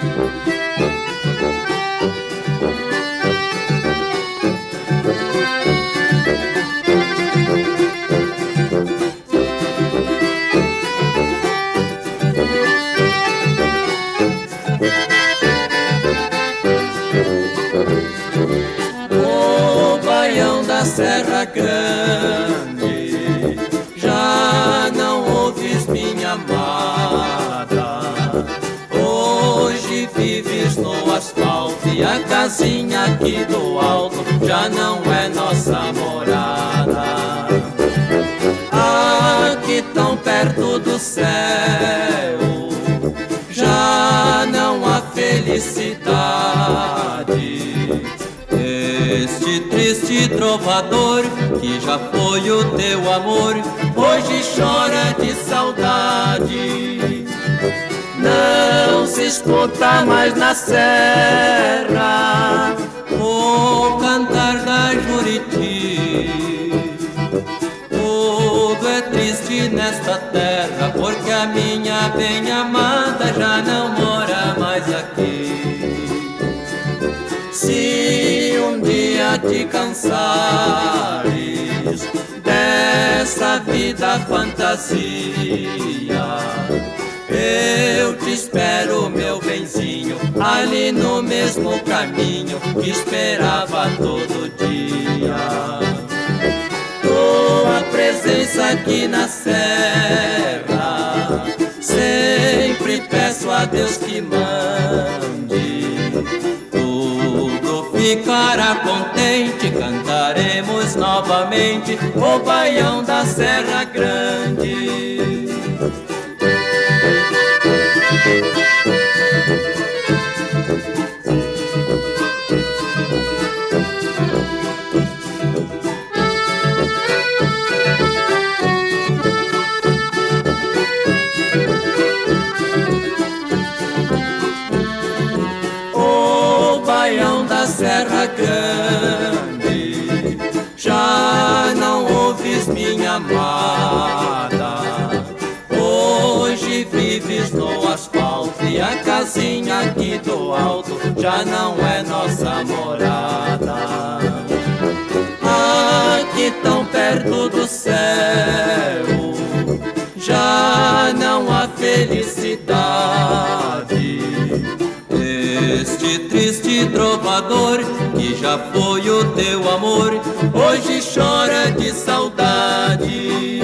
O baião da Serra Grande, já não ouves minha amada. Hoje vives no asfalto e a casinha aqui do alto já não é nossa morada. Aqui tão perto do céu já não há felicidade. Este triste trovador que já foi o teu amor hoje chora de saudade. Não se escuta mais na serra o cantar da Juriti. Tudo é triste nesta terra porque a minha bem-amada já não mora mais aqui. Se um dia te cansares dessa vida fantasia, eu te espero, meu benzinho, ali no mesmo caminho que esperava todo dia. Tua presença aqui na serra, sempre peço a Deus que mande. Tudo ficará contente, cantaremos novamente o baião da Serra Grande. O baião da Serra Grande, já não ouves minha amada. Hoje vives no asfalto e a casinha aqui do alto já não é nossa morada. Aqui tão perto do céu já não há felicidade. Este triste trovador que já foi o teu amor hoje chora de saudade.